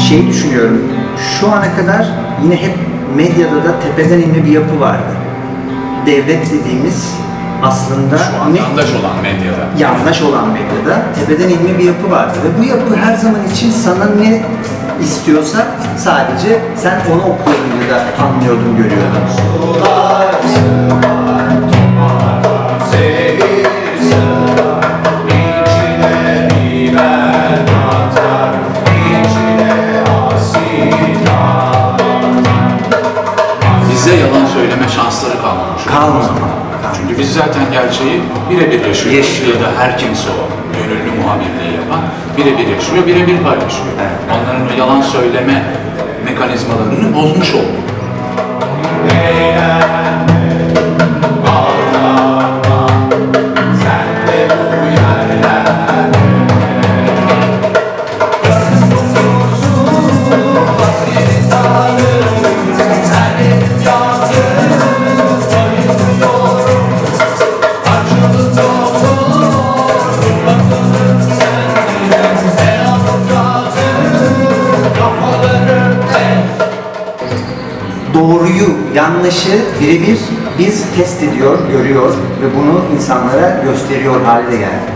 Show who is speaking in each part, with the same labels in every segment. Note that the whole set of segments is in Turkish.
Speaker 1: şeyi düşünüyorum. Şu ana kadar yine hep medyada da tepeden inme bir yapı vardı. Devlet dediğimiz aslında
Speaker 2: şu an yandaş olan medyada.
Speaker 1: Yandaş olan medyada tepeden inme bir yapı vardı ve bu yapı her zaman için sana ne istiyorsa sadece sen onu okuyordun ya da anlıyordun, görüyordun.
Speaker 2: Bize yalan söyleme şansları kalmamış. Çünkü biz zaten gerçeği birebir yaşıyoruz. Ya da her kimse o gönüllü muhabirliği yapan birebir yaşıyor, birebir paylaşıyor.
Speaker 1: Evet.
Speaker 2: Onların o yalan söyleme mekanizmalarını bozmuş olduk.
Speaker 1: Doğruyu, yanlışı birebir biz test ediyor, görüyor ve bunu insanlara gösteriyor hale geldik.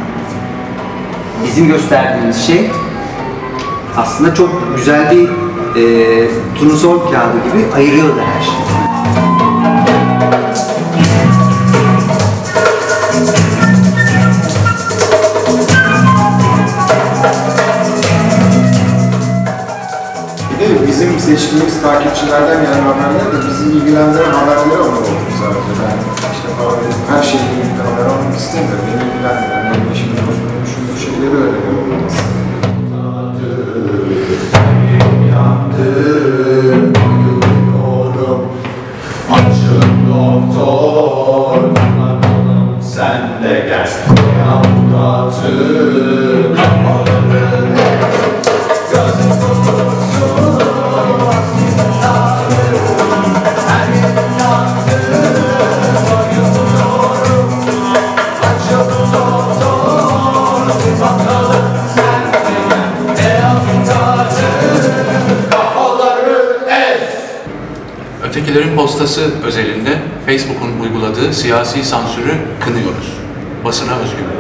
Speaker 1: Bizim gösterdiğimiz şey aslında çok güzel bir turnusol kağıdı gibi ayırıyordu her şeyi.
Speaker 3: Bizim seçtiğimiz takipçilerden gelen haberler de bizi ilgilendiren haberleri olmalı sadece. Ben işte her şeyi ilgili haber almak istemiyorum. Beni ilgilendiren, benim eşimin dostluğum, düşündüğü şeyleri öğreniyorum aslında. Yandım, uyuyorum, açın doktor, bakalım sen de gel. Yavratın kafaları, gözüm tutulsun.
Speaker 2: Ötekilerin Postası özelinde Facebook'un uyguladığı siyasi sansürü kınıyoruz. Basına özgürlüğü.